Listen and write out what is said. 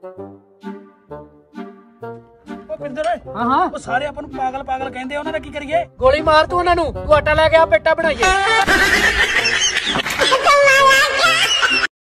हाँ हाँ सारे अपन पागल पागल कहते, उन्होंने की करिए? गोली मार तू उन्होंने, तू आटा लैके आ पेटा बनाइए।